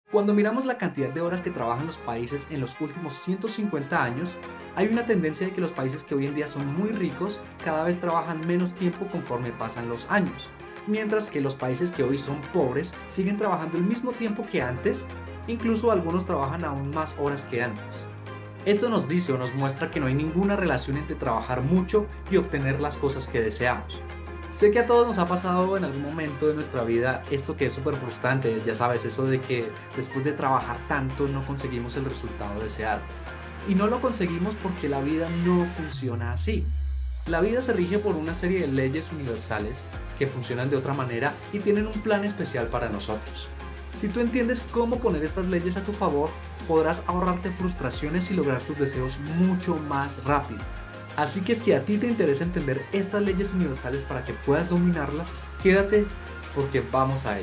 Cuando miramos la cantidad de horas que trabajan los países en los últimos 150 años, hay una tendencia de que los países que hoy en día son muy ricos cada vez trabajan menos tiempo conforme pasan los años, mientras que los países que hoy son pobres siguen trabajando el mismo tiempo que antes, incluso algunos trabajan aún más horas que antes. Esto nos dice o nos muestra que no hay ninguna relación entre trabajar mucho y obtener las cosas que deseamos. Sé que a todos nos ha pasado en algún momento de nuestra vida esto que es súper frustrante, ya sabes, eso de que después de trabajar tanto no conseguimos el resultado deseado. Y no lo conseguimos porque la vida no funciona así. La vida se rige por una serie de leyes universales que funcionan de otra manera y tienen un plan especial para nosotros. Si tú entiendes cómo poner estas leyes a tu favor, podrás ahorrarte frustraciones y lograr tus deseos mucho más rápido. Así que si a ti te interesa entender estas leyes universales para que puedas dominarlas, quédate porque vamos a ello.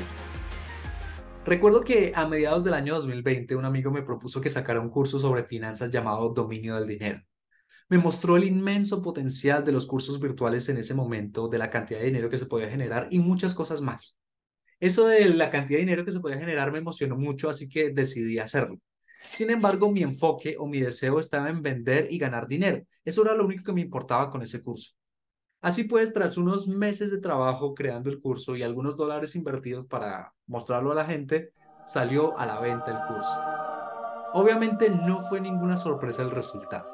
Recuerdo que a mediados del año 2020 un amigo me propuso que sacara un curso sobre finanzas llamado Dominio del Dinero. Me mostró el inmenso potencial de los cursos virtuales en ese momento, de la cantidad de dinero que se podía generar y muchas cosas más. Eso de la cantidad de dinero que se podía generar me emocionó mucho, así que decidí hacerlo. Sin embargo, mi enfoque o mi deseo estaba en vender y ganar dinero. Eso era lo único que me importaba con ese curso. Así pues, tras unos meses de trabajo creando el curso y algunos dólares invertidos para mostrarlo a la gente, salió a la venta el curso. Obviamente no fue ninguna sorpresa el resultado.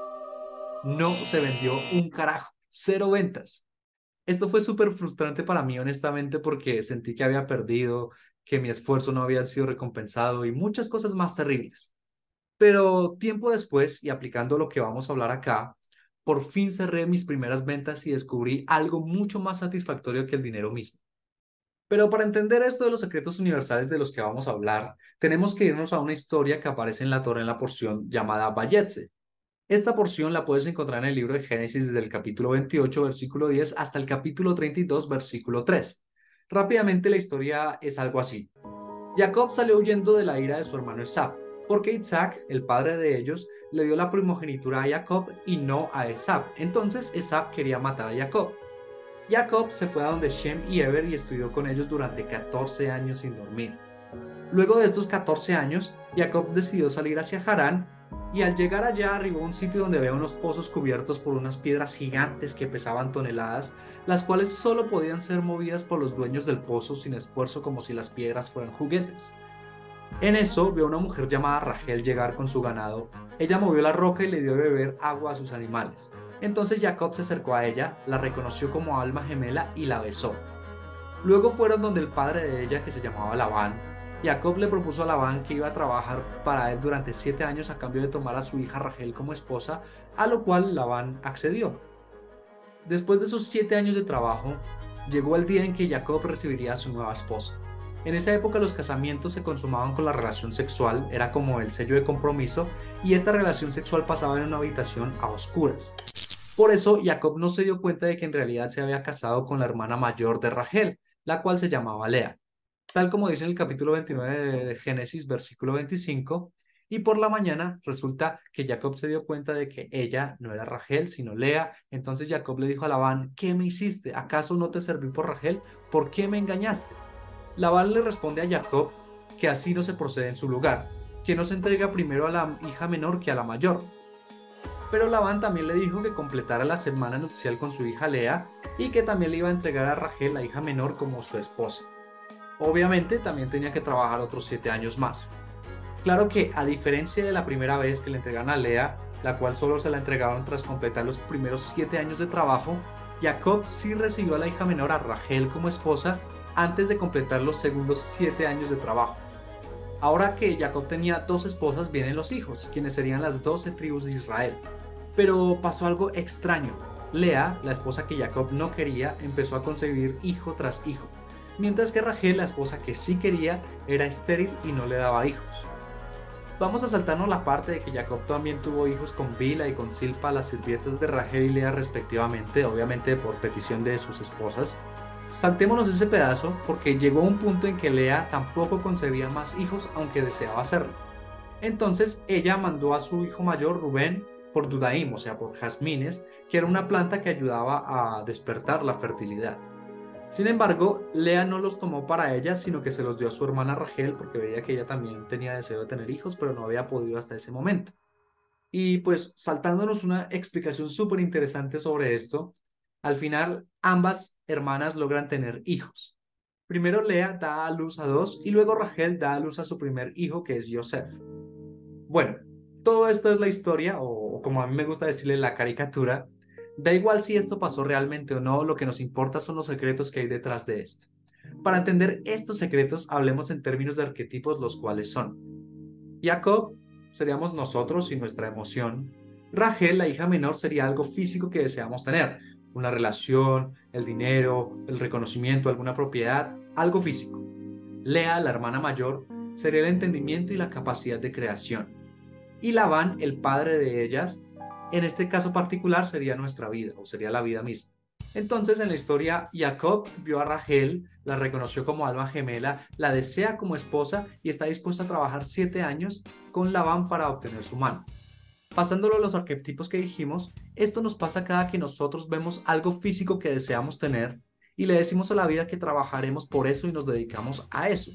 No se vendió un carajo, cero ventas. Esto fue súper frustrante para mí, honestamente, porque sentí que había perdido, que mi esfuerzo no había sido recompensado y muchas cosas más terribles. Pero tiempo después, y aplicando lo que vamos a hablar acá, por fin cerré mis primeras ventas y descubrí algo mucho más satisfactorio que el dinero mismo. Pero para entender esto de los secretos universales de los que vamos a hablar, tenemos que irnos a una historia que aparece en la Torá en la porción llamada Vayetze. Esta porción la puedes encontrar en el libro de Génesis desde el capítulo 28, versículo 10, hasta el capítulo 32, versículo 3. Rápidamente la historia es algo así. Jacob salió huyendo de la ira de su hermano Esab, porque Isaac, el padre de ellos, le dio la primogenitura a Jacob y no a Esab. Entonces Esab quería matar a Jacob. Jacob se fue a donde Shem y Eber y estudió con ellos durante 14 años sin dormir. Luego de estos 14 años, Jacob decidió salir hacia Harán y al llegar allá arribó a un sitio donde había unos pozos cubiertos por unas piedras gigantes que pesaban toneladas, las cuales solo podían ser movidas por los dueños del pozo sin esfuerzo como si las piedras fueran juguetes. En eso vio a una mujer llamada Rachel llegar con su ganado. Ella movió la roca y le dio de beber agua a sus animales. Entonces Jacob se acercó a ella, la reconoció como alma gemela y la besó. Luego fueron donde el padre de ella, que se llamaba Labán. Jacob le propuso a Labán que iba a trabajar para él durante 7 años a cambio de tomar a su hija Rachel como esposa, a lo cual Labán accedió. Después de esos 7 años de trabajo, llegó el día en que Jacob recibiría a su nueva esposa. En esa época los casamientos se consumaban con la relación sexual, era como el sello de compromiso, y esta relación sexual pasaba en una habitación a oscuras. Por eso Jacob no se dio cuenta de que en realidad se había casado con la hermana mayor de Rachel, la cual se llamaba Lea. Tal como dice en el capítulo 29 de Génesis, versículo 25, y por la mañana resulta que Jacob se dio cuenta de que ella no era Rachel, sino Lea. Entonces Jacob le dijo a Labán: ¿qué me hiciste? ¿Acaso no te serví por Rachel? ¿Por qué me engañaste? Labán le responde a Jacob que así no se procede en su lugar, que no se entrega primero a la hija menor que a la mayor. Pero Labán también le dijo que completara la semana nupcial con su hija Lea y que también le iba a entregar a Rachel, la hija menor, como su esposa. Obviamente también tenía que trabajar otros 7 años más. Claro que a diferencia de la primera vez que le entregaron a Lea, la cual solo se la entregaron tras completar los primeros 7 años de trabajo, Jacob sí recibió a la hija menor, a Rachel, como esposa antes de completar los segundos 7 años de trabajo. Ahora que Jacob tenía dos esposas, vienen los hijos, quienes serían las 12 tribus de Israel. Pero pasó algo extraño. Lea, la esposa que Jacob no quería, empezó a concebir hijo tras hijo, mientras que Rachel, la esposa que sí quería, era estéril y no le daba hijos. Vamos a saltarnos la parte de que Jacob también tuvo hijos con Bila y con Silpa, las sirvientas de Rachel y Lea respectivamente, obviamente por petición de sus esposas. Saltémonos ese pedazo porque llegó un punto en que Lea tampoco concebía más hijos aunque deseaba hacerlo. Entonces ella mandó a su hijo mayor Rubén por Dudaim, o sea por jazmines, que era una planta que ayudaba a despertar la fertilidad. Sin embargo, Lea no los tomó para ella, sino que se los dio a su hermana Rachel porque veía que ella también tenía deseo de tener hijos, pero no había podido hasta ese momento. Y pues saltándonos una explicación súper interesante sobre esto, al final ambas hermanas logran tener hijos. Primero Lea da a luz a dos y luego Rachel da a luz a su primer hijo que es Joseph. Bueno, todo esto es la historia, o como a mí me gusta decirle, la caricatura. Da igual si esto pasó realmente o no, lo que nos importa son los secretos que hay detrás de esto. Para entender estos secretos, hablemos en términos de arquetipos, los cuales son: Jacob seríamos nosotros y nuestra emoción. Rachel, la hija menor, sería algo físico que deseamos tener, una relación, el dinero, el reconocimiento, alguna propiedad, algo físico. Lea, la hermana mayor, sería el entendimiento y la capacidad de creación. Y Labán, el padre de ellas, en este caso particular sería nuestra vida, o sería la vida misma. Entonces, en la historia, Jacob vio a Rachel, la reconoció como alma gemela, la desea como esposa y está dispuesto a trabajar 7 años con Labán para obtener su mano. Pasándolo a los arquetipos que dijimos, esto nos pasa cada que nosotros vemos algo físico que deseamos tener y le decimos a la vida que trabajaremos por eso y nos dedicamos a eso.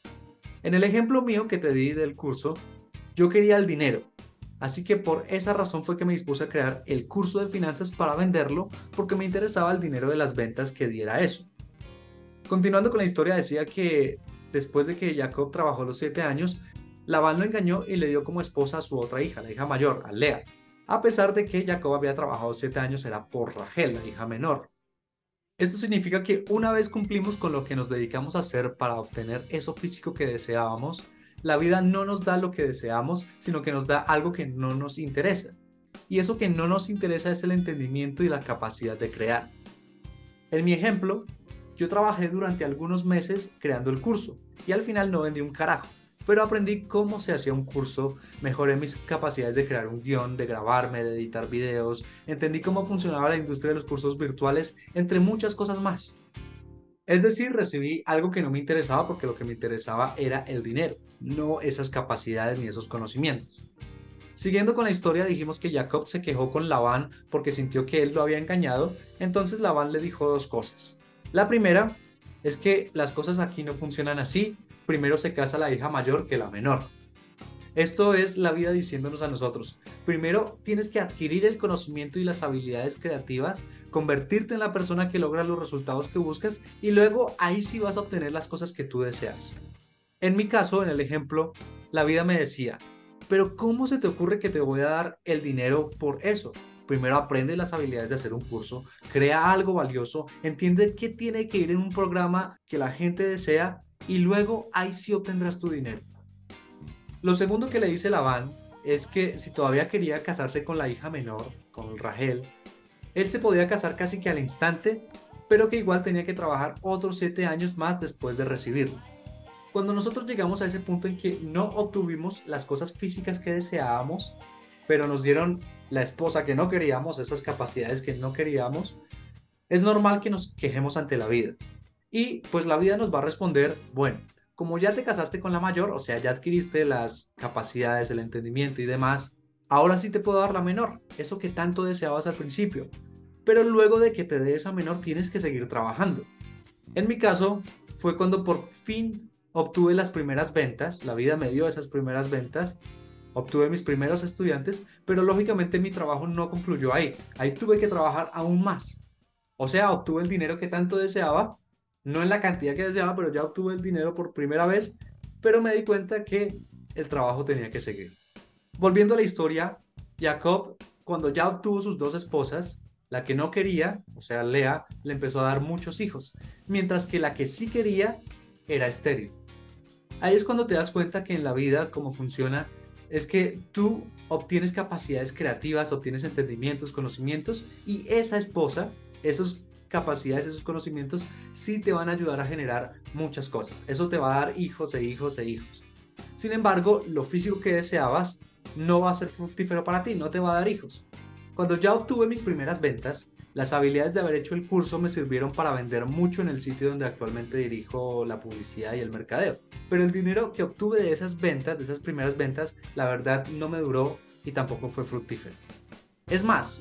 En el ejemplo mío que te di del curso, yo quería el dinero, así que por esa razón fue que me dispuse a crear el curso de finanzas para venderlo porque me interesaba el dinero de las ventas que diera eso. Continuando con la historia, decía que después de que Jacob trabajó los 7 años, Labán lo engañó y le dio como esposa a su otra hija, la hija mayor, a Lea. A pesar de que Jacob había trabajado 7 años, era por Rachel, la hija menor. Esto significa que una vez cumplimos con lo que nos dedicamos a hacer para obtener eso físico que deseábamos, la vida no nos da lo que deseamos, sino que nos da algo que no nos interesa. Y eso que no nos interesa es el entendimiento y la capacidad de crear. En mi ejemplo, yo trabajé durante algunos meses creando el curso y al final no vendí un carajo, pero aprendí cómo se hacía un curso, mejoré mis capacidades de crear un guión, de grabarme, de editar videos, entendí cómo funcionaba la industria de los cursos virtuales, entre muchas cosas más. Es decir, recibí algo que no me interesaba porque lo que me interesaba era el dinero, no esas capacidades ni esos conocimientos. Siguiendo con la historia, dijimos que Jacob se quejó con Labán porque sintió que él lo había engañado, entonces Labán le dijo dos cosas. La primera es que las cosas aquí no funcionan así, primero se casa la hija mayor que la menor. Esto es la vida diciéndonos a nosotros: primero tienes que adquirir el conocimiento y las habilidades creativas, convertirte en la persona que logra los resultados que buscas y luego ahí sí vas a obtener las cosas que tú deseas. En mi caso, en el ejemplo, la vida me decía: pero ¿cómo se te ocurre que te voy a dar el dinero por eso? Primero aprende las habilidades de hacer un curso, crea algo valioso, entiende qué tiene que ir en un programa que la gente desea y luego ahí sí obtendrás tu dinero. Lo segundo que le dice Labán es que si todavía quería casarse con la hija menor, con Rachel, él se podía casar casi que al instante, pero que igual tenía que trabajar otros 7 años más después de recibirlo. Cuando nosotros llegamos a ese punto en que no obtuvimos las cosas físicas que deseábamos, pero nos dieron la esposa que no queríamos, esas capacidades que no queríamos, es normal que nos quejemos ante la vida. Y pues la vida nos va a responder: bueno, como ya te casaste con la mayor, o sea, ya adquiriste las capacidades, el entendimiento y demás, ahora sí te puedo dar la menor, eso que tanto deseabas al principio. Pero luego de que te dé esa menor tienes que seguir trabajando. En mi caso, fue cuando por fin obtuve las primeras ventas, la vida me dio esas primeras ventas, obtuve mis primeros estudiantes, pero lógicamente mi trabajo no concluyó ahí. Ahí tuve que trabajar aún más. O sea, obtuve el dinero que tanto deseaba, no en la cantidad que deseaba, pero ya obtuve el dinero por primera vez, pero me di cuenta que el trabajo tenía que seguir. Volviendo a la historia, Jacob, cuando ya obtuvo sus dos esposas, la que no quería, o sea, Lea, le empezó a dar muchos hijos, mientras que la que sí quería era estéril. Ahí es cuando te das cuenta que en la vida, cómo funciona, es que tú obtienes capacidades creativas, obtienes entendimientos, conocimientos, y esa esposa, esas capacidades, esos conocimientos, sí te van a ayudar a generar muchas cosas. Eso te va a dar hijos e hijos e hijos. Sin embargo, lo físico que deseabas no va a ser fructífero para ti, no te va a dar hijos. Cuando ya obtuve mis primeras ventas, las habilidades de haber hecho el curso me sirvieron para vender mucho en el sitio donde actualmente dirijo la publicidad y el mercadeo. Pero el dinero que obtuve de esas ventas, de esas primeras ventas, la verdad no me duró y tampoco fue fructífero. Es más,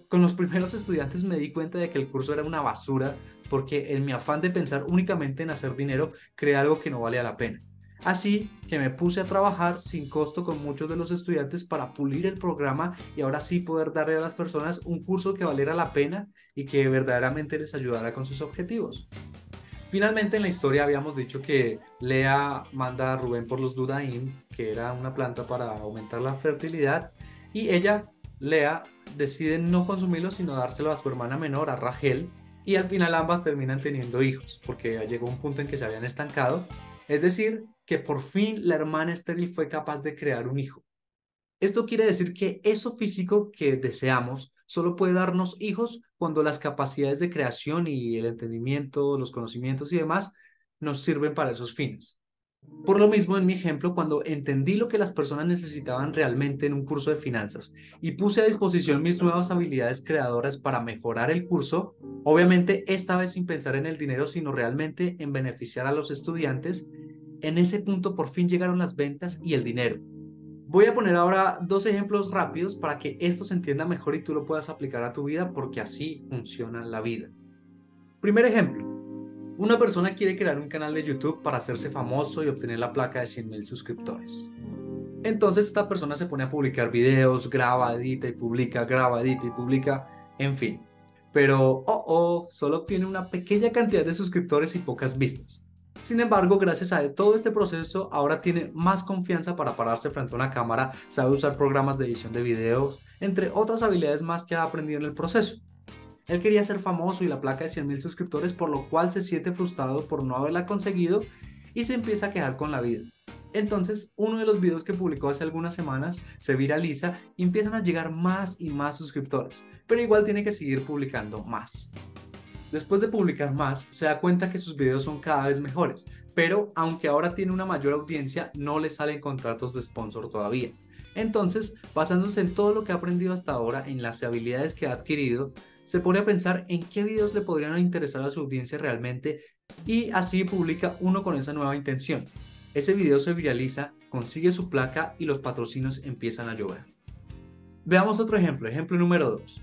Con los primeros estudiantes me di cuenta de que el curso era una basura porque en mi afán de pensar únicamente en hacer dinero, creé algo que no valía la pena. Así que me puse a trabajar sin costo con muchos de los estudiantes para pulir el programa y ahora sí poder darle a las personas un curso que valiera la pena y que verdaderamente les ayudara con sus objetivos. Finalmente en la historia habíamos dicho que Lea manda a Rubén por los Dudaim, que era una planta para aumentar la fertilidad, y ella, Lea, decide no consumirlo sino dárselo a su hermana menor, a Rachel, y al final ambas terminan teniendo hijos, porque llegó un punto en que se habían estancado, es decir, que por fin la hermana estéril fue capaz de crear un hijo. Esto quiere decir que eso físico que deseamos solo puede darnos hijos cuando las capacidades de creación y el entendimiento, los conocimientos y demás nos sirven para esos fines. Por lo mismo, en mi ejemplo, cuando entendí lo que las personas necesitaban realmente en un curso de finanzas y puse a disposición mis nuevas habilidades creadoras para mejorar el curso, obviamente esta vez sin pensar en el dinero, sino realmente en beneficiar a los estudiantes, en ese punto por fin llegaron las ventas y el dinero. Voy a poner ahora dos ejemplos rápidos para que esto se entienda mejor y tú lo puedas aplicar a tu vida porque así funciona la vida. Primer ejemplo, una persona quiere crear un canal de YouTube para hacerse famoso y obtener la placa de 100.000 suscriptores. Entonces esta persona se pone a publicar videos, graba, edita y publica, graba, edita y publica, en fin. Pero, solo obtiene una pequeña cantidad de suscriptores y pocas vistas. Sin embargo, gracias a todo este proceso, ahora tiene más confianza para pararse frente a una cámara, sabe usar programas de edición de videos, entre otras habilidades más que ha aprendido en el proceso. Él quería ser famoso y la placa de 100.000 suscriptores, por lo cual se siente frustrado por no haberla conseguido y se empieza a quejar con la vida. Entonces, uno de los videos que publicó hace algunas semanas se viraliza y empiezan a llegar más y más suscriptores, pero igual tiene que seguir publicando más. Después de publicar más, se da cuenta que sus videos son cada vez mejores, pero aunque ahora tiene una mayor audiencia, no le salen contratos de sponsor todavía. Entonces, basándose en todo lo que ha aprendido hasta ahora, en las habilidades que ha adquirido, se pone a pensar en qué videos le podrían interesar a su audiencia realmente y así publica uno con esa nueva intención. Ese video se viraliza, consigue su placa y los patrocinios empiezan a llover. Veamos otro ejemplo, ejemplo número 2.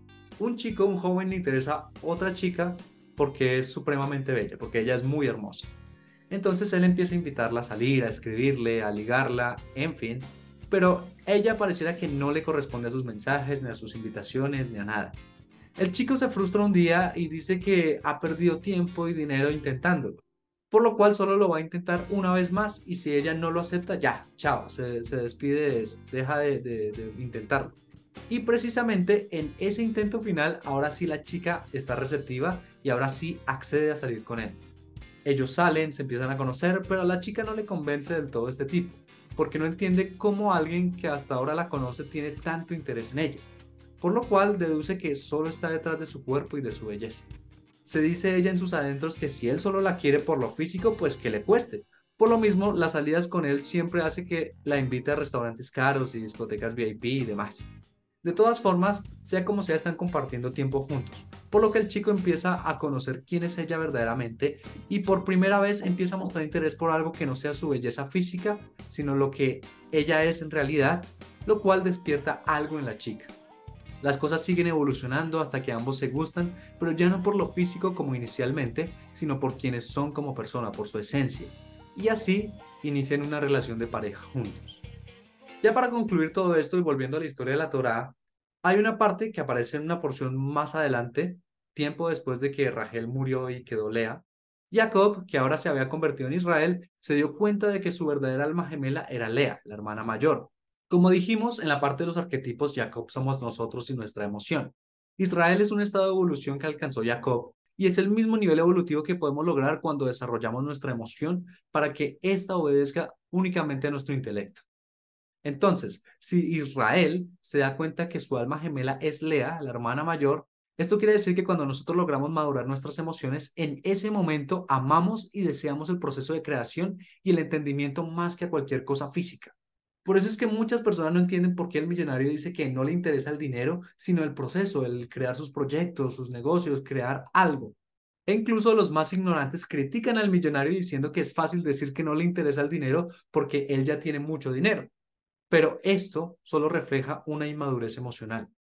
Un joven, le interesa a otra chica porque es supremamente bella, porque ella es muy hermosa. Entonces él empieza a invitarla a salir, a escribirle, a ligarla, en fin, pero ella pareciera que no le corresponde a sus mensajes, ni a sus invitaciones, ni a nada. El chico se frustra un día y dice que ha perdido tiempo y dinero intentándolo, por lo cual solo lo va a intentar una vez más y si ella no lo acepta, ya, chao, se despide de eso, deja de intentarlo. Y precisamente en ese intento final, ahora sí la chica está receptiva y ahora sí accede a salir con él. Ellos salen, se empiezan a conocer, pero a la chica no le convence del todo este tipo, porque no entiende cómo alguien que hasta ahora la conoce tiene tanto interés en ella, por lo cual deduce que solo está detrás de su cuerpo y de su belleza. Se dice ella en sus adentros que si él solo la quiere por lo físico, pues que le cueste. Por lo mismo, las salidas con él siempre hace que la invite a restaurantes caros y discotecas VIP y demás. De todas formas, sea como sea, están compartiendo tiempo juntos, por lo que el chico empieza a conocer quién es ella verdaderamente y por primera vez empieza a mostrar interés por algo que no sea su belleza física, sino lo que ella es en realidad, lo cual despierta algo en la chica. Las cosas siguen evolucionando hasta que ambos se gustan, pero ya no por lo físico como inicialmente, sino por quienes son como persona, por su esencia. Y así inician una relación de pareja juntos. Ya para concluir todo esto y volviendo a la historia de la Torá, hay una parte que aparece en una porción más adelante, tiempo después de que Rachel murió y quedó Lea. Jacob, que ahora se había convertido en Israel, se dio cuenta de que su verdadera alma gemela era Lea, la hermana mayor. Como dijimos, en la parte de los arquetipos, Jacob somos nosotros y nuestra emoción. Israel es un estado de evolución que alcanzó Jacob y es el mismo nivel evolutivo que podemos lograr cuando desarrollamos nuestra emoción para que ésta obedezca únicamente a nuestro intelecto. Entonces, si Israel se da cuenta que su alma gemela es Lea, la hermana mayor, esto quiere decir que cuando nosotros logramos madurar nuestras emociones, en ese momento amamos y deseamos el proceso de creación y el entendimiento más que a cualquier cosa física. Por eso es que muchas personas no entienden por qué el millonario dice que no le interesa el dinero, sino el proceso, el crear sus proyectos, sus negocios, crear algo. E incluso los más ignorantes critican al millonario diciendo que es fácil decir que no le interesa el dinero porque él ya tiene mucho dinero. Pero esto solo refleja una inmadurez emocional.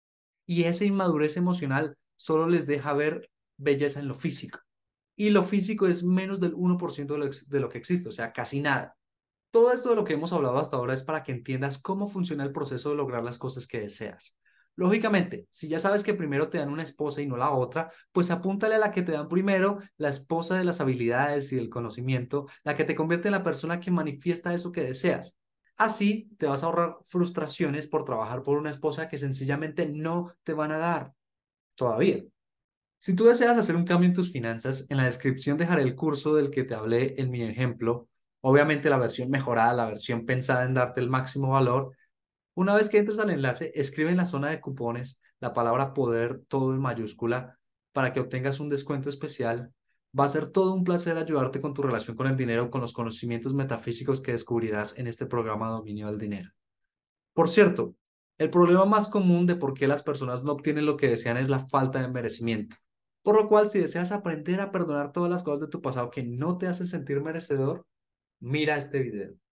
y esa inmadurez emocional solo les deja ver belleza en lo físico. Y lo físico es menos del 1% de lo que existe, o sea, casi nada. Todo esto de lo que hemos hablado hasta ahora es para que entiendas cómo funciona el proceso de lograr las cosas que deseas. Lógicamente, si ya sabes que primero te dan una esposa y no la otra, pues apúntale a la que te dan primero, la esposa de las habilidades y del conocimiento, la que te convierte en la persona que manifiesta eso que deseas. Así te vas a ahorrar frustraciones por trabajar por una esposa que sencillamente no te van a dar todavía. Si tú deseas hacer un cambio en tus finanzas, en la descripción dejaré el curso del que te hablé en mi ejemplo, obviamente la versión mejorada, la versión pensada en darte el máximo valor. Una vez que entres al enlace, escribe en la zona de cupones la palabra poder, todo en mayúscula, para que obtengas un descuento especial. Va a ser todo un placer ayudarte con tu relación con el dinero, con los conocimientos metafísicos que descubrirás en este programa de dominio del dinero. Por cierto, el problema más común de por qué las personas no obtienen lo que desean es la falta de merecimiento. Por lo cual, si deseas aprender a perdonar todas las cosas de tu pasado que no te hacen sentir merecedor, mira este video.